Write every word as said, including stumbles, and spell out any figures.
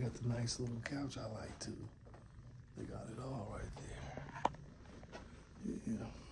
got the nice little couch I like too. They got it all right there. Yeah.